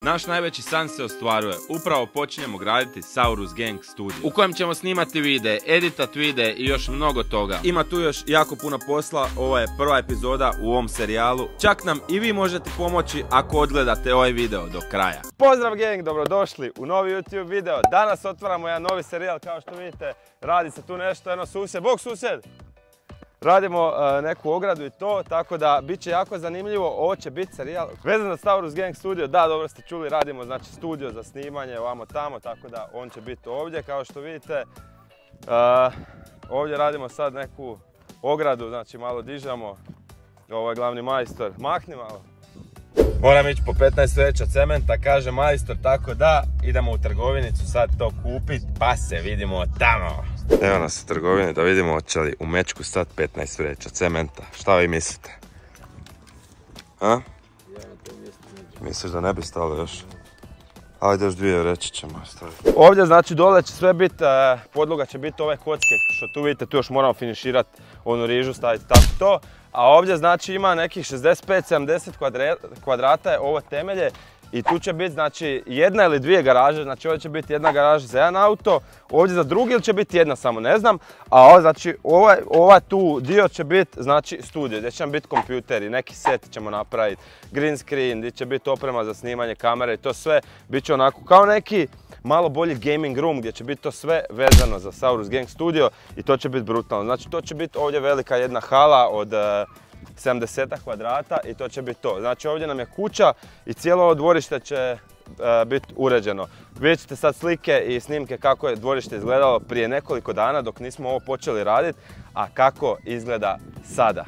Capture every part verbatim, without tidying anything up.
Naš najveći san se ostvaruje. Upravo počinjemo graditi Saurus Gang Studio, u kojem ćemo snimati videe, editat videe i još mnogo toga. Ima tu još jako puno posla, ovo je prva epizoda u ovom serijalu. Čak nam i vi možete pomoći ako odgledate ovaj video do kraja. Pozdrav gang, dobrodošli u novi YouTube video. Danas otvaramo jedan novi serijal, kao što vidite. Radi se tu nešto, jedno susjed, bog susjed! Radimo uh, neku ogradu i to, tako da bit će jako zanimljivo. Ovo će biti serijal vezan za Saurus Gang Studio. Da, dobro ste čuli, radimo znači studio za snimanje ovamo tamo, tako da on će biti ovdje kao što vidite. Uh, ovdje radimo sad neku ogradu, znači malo dižemo. Ovo je glavni majstor, mahni malo. Moram ići po petnaest vreća cementa, kaže majstor, tako da idemo u trgovinicu sad to kupit, pa se vidimo tamo. Evo nas u trgovini da vidimo hoće li u mečku sad petnaest vreća cementa. Šta vi mislite? A? Misliš da ne bi stalo još? Ajde još dvije vreće ćemo staviti. Ovdje znači dole će sve biti, podloga će biti ove kocke što tu vidite, tu još moramo finiširati onu rižu, staviti tako to. A ovdje znači ima nekih šezdeset pet sedamdeset kvadrata je ovo temelje i tu će biti znači jedna ili dvije garaže, znači ovdje će biti jedna garaža za jedan auto, ovdje za drugi ili će biti jedna samo ne znam, a ovo, znači ovaj, ovaj tu dio će biti znači studio gdje će nam biti kompjuteri, neki set ćemo napraviti, green screen, gdje će biti oprema za snimanje kamere i to sve, bit će onako kao neki malo bolji gaming room gdje će biti to sve vezano za Saurus Gang Studio i to će biti brutalno. Znači to će biti ovdje velika jedna hala od sedamdeset kvadrata i to će biti to. Znači ovdje nam je kuća i cijelo ovo dvorište će biti uređeno. Vidjet ćete sad slike i snimke kako je dvorište izgledalo prije nekoliko dana dok nismo ovo počeli raditi, a kako izgleda sada.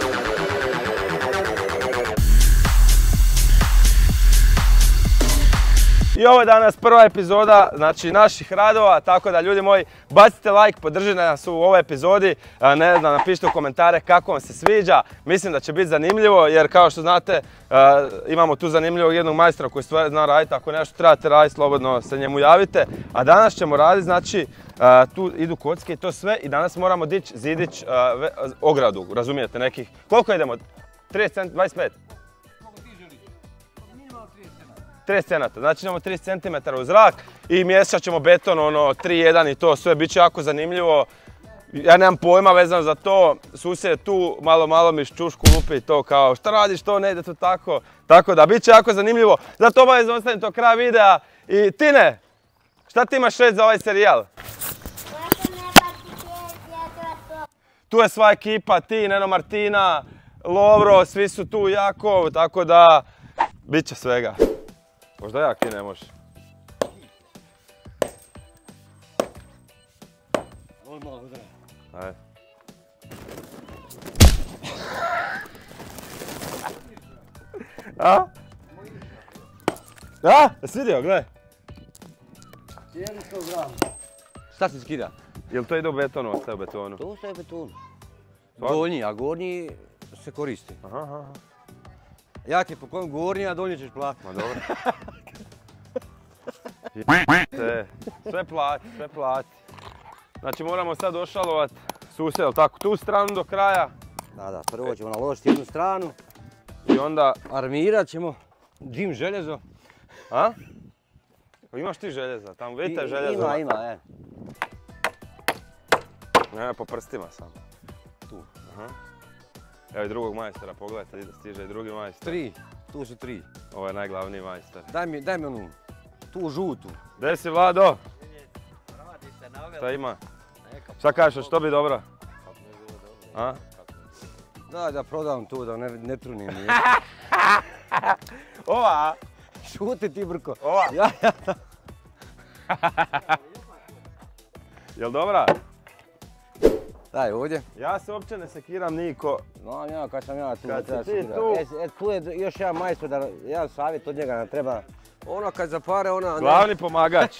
I ovo je danas prva epizoda znači naših radova, tako da ljudi moji bacite like, podržite nas u ovoj epizodi, ne znam, napišite u komentare kako vam se sviđa, mislim da će biti zanimljivo jer kao što znate imamo tu zanimljivog jednog majstora koji stvari zna raditi, ako nešto trebate raditi slobodno se njemu javite, a danas ćemo raditi znači tu idu kocke i to sve i danas moramo dići, zidić ogradu, razumijete nekih, koliko idemo? trideset centimetara, dvadeset pet? trideset centimetara, znači imamo trideset centimetara u zrak i mjesečat ćemo beton, ono, tri jedan i to sve, bit će jako zanimljivo. Ja nemam pojma vezano za to, susjed je tu, malo malo mi ščušku lupi i to kao šta radiš, to ne ide to tako. Tako da bit će jako zanimljivo, zato obavezno ostavim to kraj videa. I Tine, šta ti imaš reći za ovaj serijal? Tu je sva ekipa, ti, Neno, Martina, Lovro, svi su tu jako, tako da bit će svega. Možda jak ti ne možeš. Ajde. A? A? Jesi vidio, gledaj. sto grama. Šta se skida? Jel to ide u betonu, ostaje u betonu? To ostaje u betonu. Donji, a gornji se koristi. Aha, aha. Ja ti poklon gornji, a donji ćeš platiti. Ma dobro. Sve plati, sve plati. Znači moramo sad došalovat susjed, tako, tu stranu do kraja. Da, da, prvo ćemo naložiti jednu stranu. I onda... Armirat ćemo džim željezo. A? Imaš ti željeza, tamo vidite željezo. Ima, ima, e. Ne, po prstima samo. Tu. Aha. Evo i drugog majstora, pogledajte, stiže i drugi majstor. Tri, tu su tri. Ovo je najglavniji majstor. Daj mi, daj mi onu, tu žutu. Gdje si, Vlado? Šta ima? Šta kažeš, što bi dobro? A? Da, da prodam tu, da ne, ne trunim. Ova? Šuti ti, brko. Ova? Ja, ja. Jel dobra? Daj ovdje. Ja se uopće ne sekiram niko. No, ja, kad sam ja tu, kad treba si ti sekirati. tu... E, e, tu je još jedan majstor, da, jedan savjet od njega nam treba. Ono kad zapare, ona... Glavni pomagač.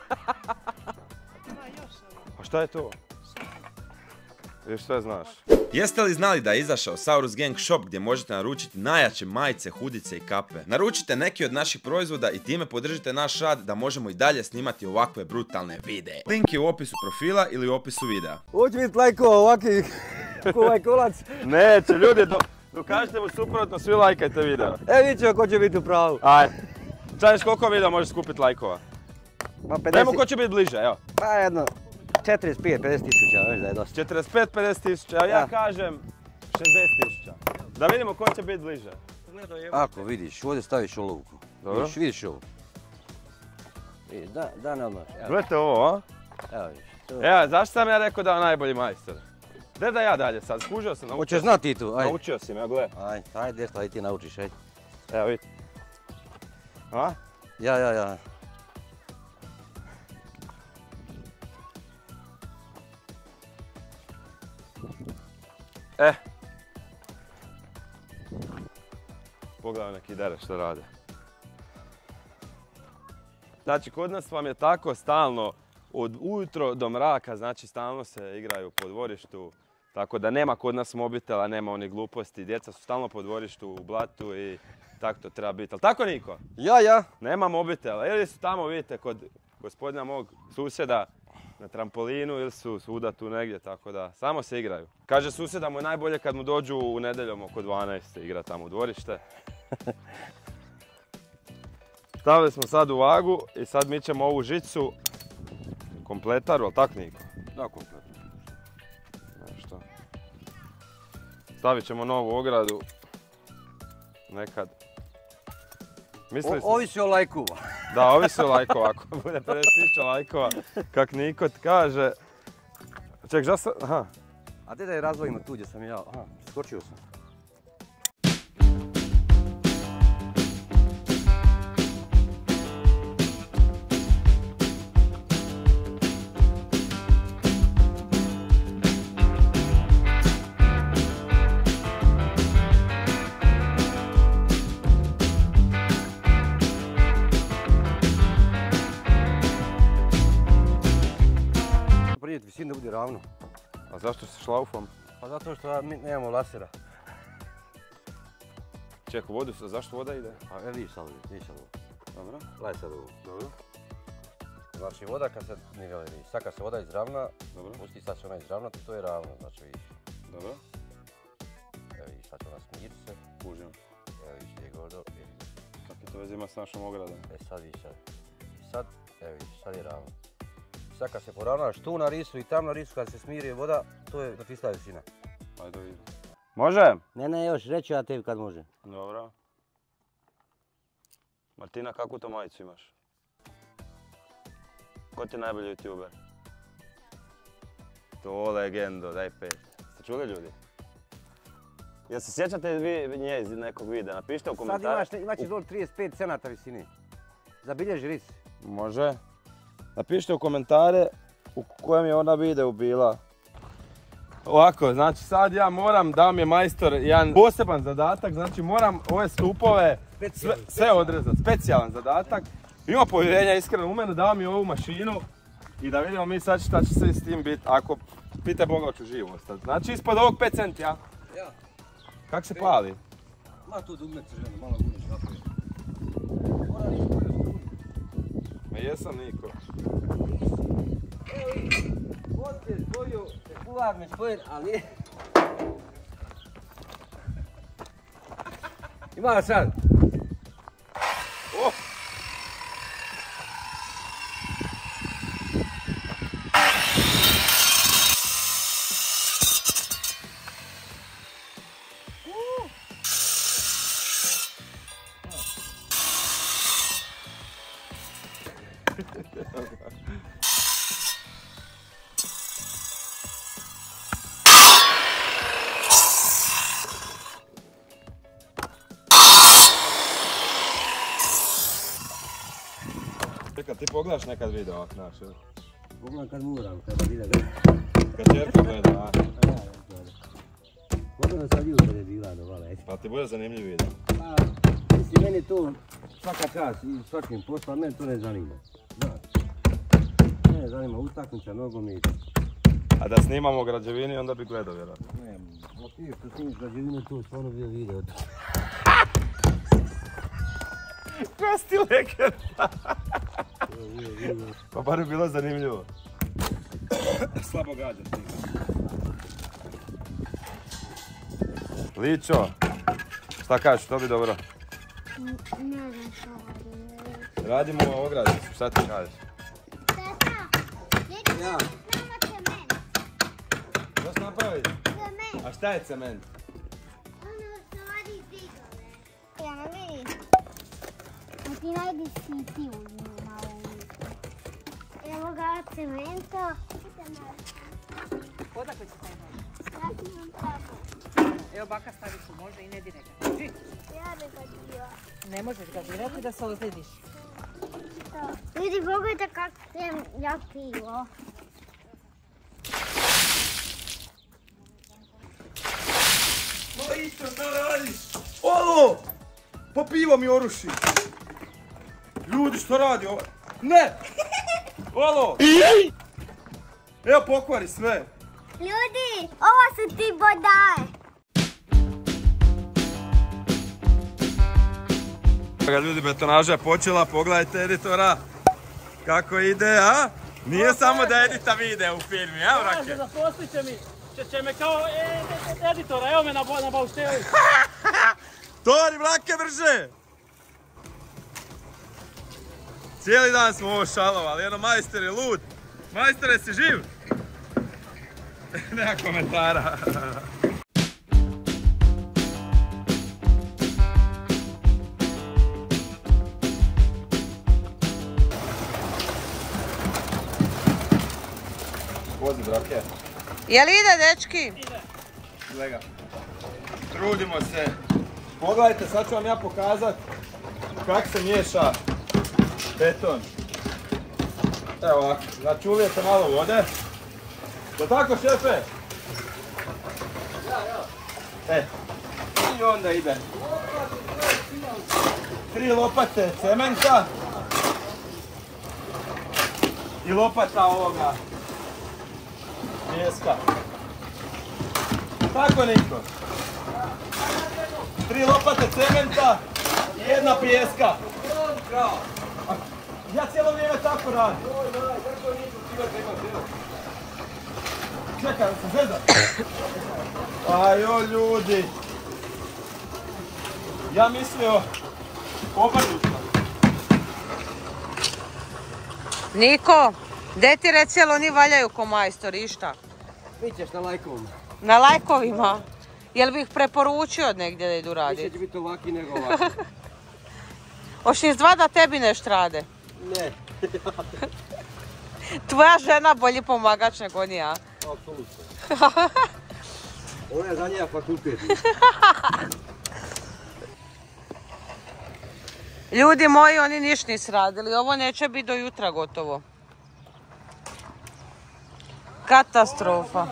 A šta je to? Još sve znaš. Jeste li znali da je izašao Saurus Gang Shop gdje možete naručiti najjače majice, hudice i kape? Naručite neki od naših proizvoda i time podržite naš rad da možemo i dalje snimati ovakve brutalne videe. Link je u opisu profila ili u opisu videa. Hoće biti lajkova ovakvi kuvaj kolac. Neće, ljudi, dokažite mu suprotno, svi lajkajte video. E, vidit ćemo ko će biti u pravu. Ajde. Čaješ koliko video možeš skupiti lajkova? Pa pedeset... Dajmo ko će biti bliže, evo. Pa jedno, četrdeset pet pedeset tisuća, već da je dosta. četrdeset pet pedeset tisuća, evo ja Ja. kažem šezdeset tisuća. Da vidimo ko će biti bliže. Ako vidiš, ovdje staviš olovku. Dobro. Vidiš, vidiš ovo. Vidi, da, da ne odmah. Evo, Gledajte ovo, a? evo vidiš. to- Evo, zašto sam ja rekao da je najbolji majstor? Gdje da ja dalje sad, skužio sam, naučio Hoćeš sam. znati ti tu, ajde. Naučio si me, evo gledaj. Ajde, ajde, dešta, ajde ti naučiš, ajde. Evo vidi. A? Ja, ja, ja. E. Pogledaj neki dere što rade. Znači, kod nas vam je tako stalno, od ujutro do mraka, znači stalno se igraju po dvorištu. Tako da nema kod nas mobitela, nema onih gluposti, djeca su stalno po dvorištu u blatu i tako to treba biti. Ali tako Niko? Ja, ja. Nema mobitela. Ili su tamo, vidite, kod gospodina mog susjeda na trampolinu ili su svuda tu negdje, tako da samo se igraju. Kaže susjeda mu je najbolje kad mu dođu u nedjeljom oko dvanaest se igra tamo u dvorište. Stavili smo sad u vagu i sad mi ćemo ovu žicu kompletaru, ali tak Niko? Da, kompletno. Nešto. Stavit ćemo novu ogradu. Nekad. Mislili smo... Ovisi o lajku. Da, ovisi o lajkova. Ako bude pedeset tisuća lajkova, kak Niko ti kaže. Ček, ža sam... Aha. A te da je razvojimo tu gdje sam ja. Aha, skočio sam. Prijeti visinu da bude ravno. A zašto se šlaufom? Pa zato što mi nemamo lasera. Ček, u vodu se, zašto voda ide? A evo vidiš sad ovdje, vidiš sad ovo. Dobro. Gledaj sad ovo. Dobro. Znači voda kad se niveli, sad kad se voda izravna, Dobro. pusti sad će ona izravnati, to je ravno, znači vidiš. Dobro. Evo vidiš, sad će ona smirit se. Kužim. Evo vidiš gdje je gordo. Kakve to veze ima s našom ogradom? E sad vidiš sad. I sad, evo vidiš, sad je ravno. Sad kad se poravnaš tu na risu i tam na risu, kad se smiri voda, to je na čista visina. Ajde vidim. Može? Ne, ne, još reći ja tebi kad može. Dobro. Martina, kakvu to majicu imaš? Ko ti je najbolji youtuber? To legendo, daj pet. Ste čuli ljudi? Jel se sjećate vi nje iz nekog videa? Napišite u komentare. Sad imaš, imaš dole trideset pet centimetara visine. Zabilježi ris. Može. Napišite u komentare u kojem je ona videu bila. Ovako, znači sad ja moram, dao mi je majstor jedan poseban zadatak, znači moram ove stupove sve, sve odrezati, specijalan zadatak. Ima povjerenja iskreno u mene, dao mi ovu mašinu i da vidimo mi sad šta će se s tim biti, ako pite Boga hoću živo ostati. Znači ispod ovog pet centi, ja? Ja. Kak se pali? Ma tu dugme crveno, malo guniš naprijed. Mora ris bolje. Ma jesam Niko. Evo vidi, poslije spoju, kuvar me spojen, ali... Ima sad. Oh. Čekaj, ti pogledaš nekad video ovak naš, ili? Pogledam kad moram, kada vide gleda. Kad čerka gleda, a? Pogledam sad jutro je bila dovala, eto. Pa ti bude zanimljiv video. Pa, mislim, meni to svaka čast i svakim posla, meni to ne zanima. Znaš, mene zanima utakmica, nogomet. A da snimamo građevini, onda bi gledao vjerojatno. Ne, ok, što snimiš građevine, to stvarno bio video. Koja si ti legenda? Pa bar je bilo zanimljivo. Slabo gađa ti. Ličo, šta kažeš, to bi dobro? Ne znam što radim. Radimo ogradicu, šta ti kažeš? Ja. Što si napraviti? Cement. A šta je cement? Ono što radi zidove. Ja ne vidim. A ti najdi siti u nju na ovu. Evo ga cementa. Odakle će taj nož? Ja ti imam tako. Evo baka stavi tu, može i ne diraj ga. Drži. Ja ne ga dio. Ne možeš ga dirati da se ozljediš. Vidi, pogledajte kak sam ja pivo. Ma isto, šta radiš? Olo! Pa pivo mi oruši. Ljudi, što radi ovo? Ne! Olo! Evo pokvari sve. Ljudi, ovo su ti bodaje. Ljudi, betonaža je počela, pogledajte editora. Kako ide, a? Nije samo da edita vide u filmi, a vrake? Kaže, zaposlit će mi, će, će me kao e, e, editora, evo me na, na baušteli. Tori, vrake drže! Cijeli dan smo ovo šalovali, jedno majster je lud. Majstore, si živ? Nema komentara. Vozi, brake. Jel ide, dečki? Gledaj. Trudimo se. Pogledajte, sad ću vam ja pokazat kako se miješa beton. Evo ovako, znači uvijete malo vode. Da tako, šefe? Ja, ja. E, i onda ide. Tri lopate cementa. I lopata ovoga pijeska. Tako, Niko. Tri lopate cementa i jedna pijeska. Ja cijelo vrijeme tako radim. Čekaj, se zezam. Ajo, ljudi. Ja mislio obrnuto. Niko, gdje ti recelo oni valjaju ko majstori, išta? Vićeš na lajkovima. Na lajkovima? Jel bi ih preporučio negdje da idu Više raditi? će biti ovaki nego ovaki. Hoš iz dva da tebi nešto rade? Ne. Tvoja žena bolji pomagač nego oni, a? Apsolutno. Ona je za njega fakultet. Ljudi moji, oni niš nis radili. Ovo neće biti do jutra gotovo. Katastrofa.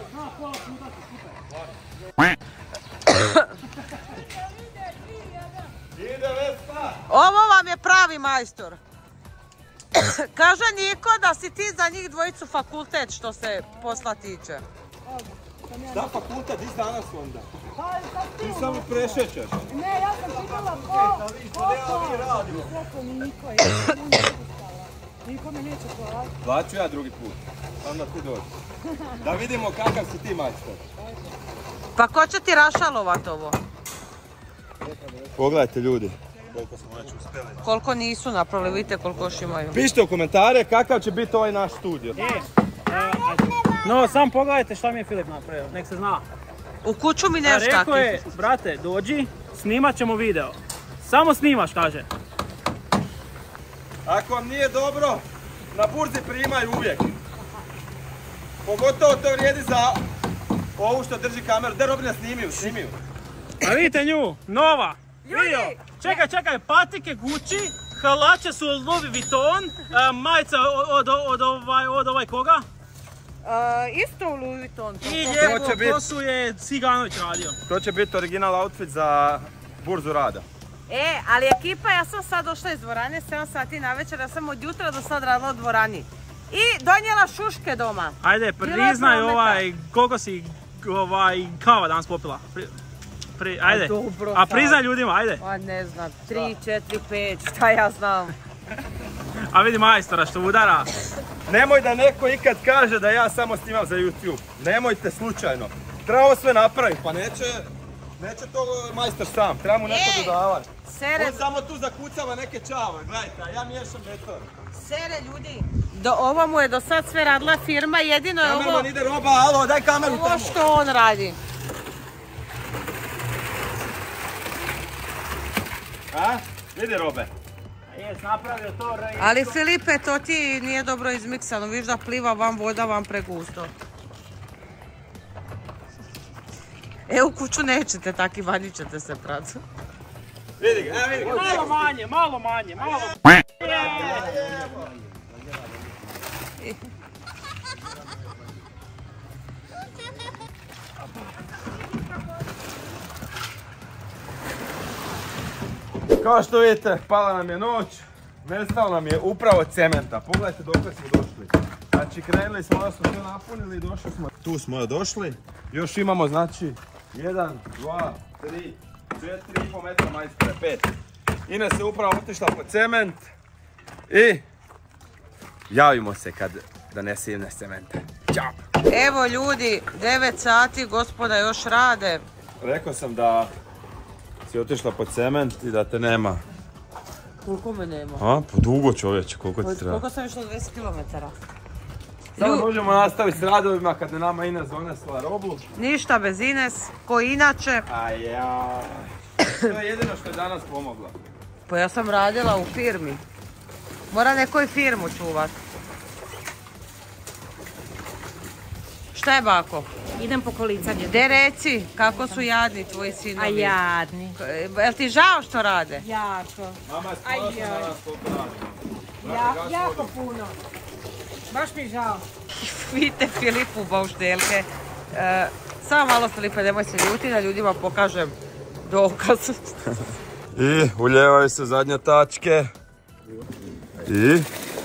Ovo vam je pravi majstor. Kaže Niko da si ti za njih dvojicu fakultet što se posla tiče. Da, fakultet, di danas onda? Ti samo prešećeš. Ne, ja sam pitala ko, ko to? Koliko mi Niko je, Niko me neće poraditi. Plaću ja drugi put, onda ti dođi. Da vidimo kakav si ti majstor. Pa ko će ti rašalovat ovo? Pogledajte, ljudi. Koliko smo već uspjeli. Koliko nisu napravili, vidite koliko još imaju. Pišite u komentare kakav će biti ovaj naš studio. E, no, sam pogledajte šta mi je Filip napravio, nek se zna. U kuću mi neš Rekao takvih. je, brate, dođi, snimat ćemo video. Samo snimaš, kaže. Ako vam nije dobro, na burzi primaju uvijek. Pogotovo to vrijedi za ovu što drži kameru. Da, Robina, snimiju, snimiju. A vidite nju, nova. Video. Čekaj, čekaj, patike Gucci, halače su od Louis Vuitton, a, majica od, od, od, ovaj, od ovaj koga? Isto u Louis Vuitton. I To će lijepo bit- kosu je Ciganović radio. To će biti original outfit za burzu rada. E, ali ekipa, ja sam sad došla iz dvorane, sedam sati na večer, ja sam od jutra do sad radila u dvorani. I donijela šuške doma. Ajde, priznaj ovaj, koliko si ovaj, kava danas popila. Pri, pri, ajde, dobro, a priznaj sad. ljudima, ajde. Pa ne znam, tri, četiri, pet, šta ja znam. A vidi majstora što udara. Nemoj da neko ikad kaže da ja samo snimam za YouTube. Nemojte slučajno. Treba ovo sve napraviti, pa neće, neće to majstor sam. Treba mu neko Ej! dodavati. Sere, On samo tu zakucava neke čave, gledajte, a ja miješam beton. sere ljudi. Do, ovo mu je do sad sve radila firma, jedino je ovo... Kamerman ide roba, alo, daj kameru Ovo tamo. što on radi. A? Vidi robe. Jes, napravio to. re- Ali Filipe, to ti nije dobro izmiksano, viš da pliva vam voda vam pregusto. E, u kuću nećete, taki vanji ćete se prat. Vidi ga, evo vidi ga. Malo manje, malo manje, malo... Kao što vidite, pala nam je noć, nestalo nam je upravo cementa. Pogledajte dok smo došli. Znači krenuli smo, da smo sve napunili i došli smo. Tu smo došli. Još imamo znači jedan, dva, tri, četiri i pol metra majstore, pet. Ines je upravo otišla po cement i javimo se kad donese Ines cemente. Ćao! Evo ljudi, devet sati, gospoda još rade. Rekao sam da si otišla po cement i da te nema. Koliko me nema? A, pa dugo čovječe, koliko ti treba? Koliko sam išla dvadeset kilometara? Sada možemo nastaviti s radovima kad je nama Ines donesla robu. Ništa bez Ines, ko inače. A ja. To je jedino što je danas pomogla. Pa ja sam radila u firmi. Mora neko i firmu čuvat. Šta je bako? Idem po kolicanje. De reci, kako su jadni tvoji A sinovi? jadni. Jel ti žao što rade? Jako. Mama je Aj, ponosna na joj. nas koliko radi. Ja, jako puno. Baš mi žao. Vidite Filipu bauštelke. E, samo malo Filipe, nemoj se ljuti da ljudima pokažem dokaz. I uljevaju se zadnje tačke. I...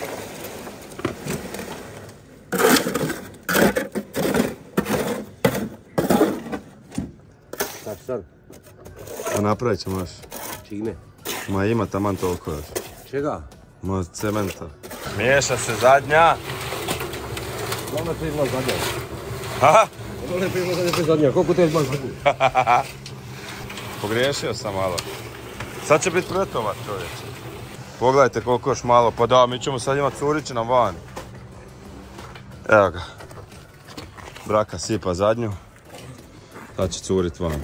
Sad, sad. Pa napravit ćemo još. Čime? Ma ima taman toliko još. Čega? Ma cementa. Miješa se zadnja. Glavno je ima zadnja. Ha? Glavno je ima zadnja, zadnja. Koliko te ima zadnja? Pogriješio sam malo. Sad će biti pretovat čovječe. Pogledajte koliko još malo. Pa da, mi ćemo sad imati curiće nam van. Evo ga. Braka sipa zadnju. Sad će curit van.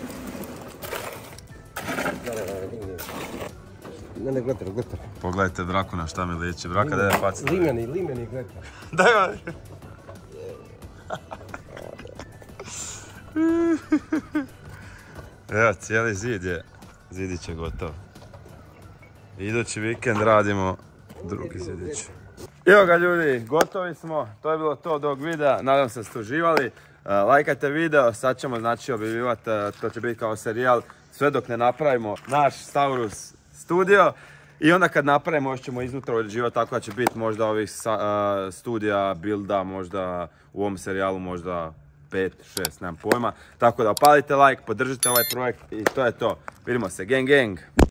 Ne, ne, gletar, gletar. Pogledajte Braku na šta mi liči. Braka da je paciti. Limeni, limeni gletar. Daj vam. Evo, cijeli zid je. Zidić je gotov. Idući vikend radimo drugi zidić. Evo ga ljudi, gotovi smo. To je bilo to od ovog videa. Nadam se da ste uživali. Uh, lajkajte video, sad ćemo znači objavljivati, uh, to će biti kao serijal, sve dok ne napravimo naš Staurus studio. I onda kad napravimo, još ćemo iznutra uređivati, tako da će biti možda ovih uh, studija, builda, možda u ovom serijalu možda pet, šest, nemam pojma. Tako da opalite like, podržite ovaj projekt i to je to. Vidimo se, gang gang!